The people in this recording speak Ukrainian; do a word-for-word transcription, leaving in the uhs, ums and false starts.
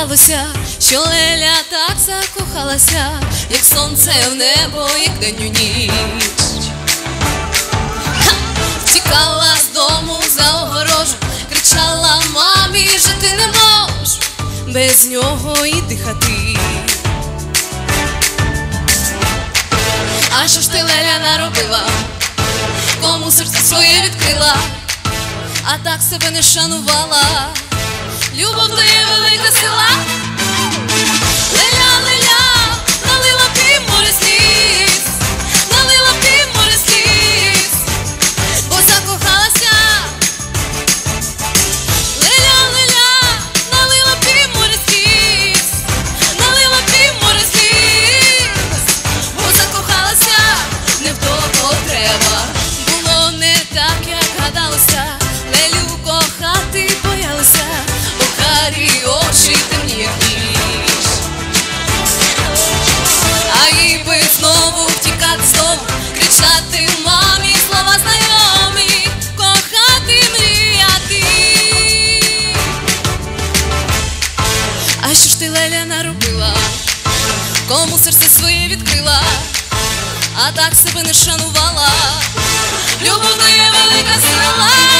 сталося, що Леля так закохалася, як сонце в небо, як день у ніч. Втікала з дому за огорожу, кричала мамі, жити не можу без нього і дихати. А що ж ти, Леля, наробила? Кому серце своє відкрила, а так себе не шанувала? Любов то є велика сила. Леля, Леля, налила півморя сліз, налила півморя сліз, бо закохалася. Леля, Леля, налила півморя сліз, налила півморя сліз, бо закохалася. Не в того треба, було не так, як гадалося. Лелю кохати боялися, бо карі очі темні, як ніч. А їй би знову втікати з дому, кричати мамі слова знайомі, кохати, мріяти. А що ж ти, Леля, наробила? Кому серце своє відкрила, а так себе не шанувала? Любов то є велика сила.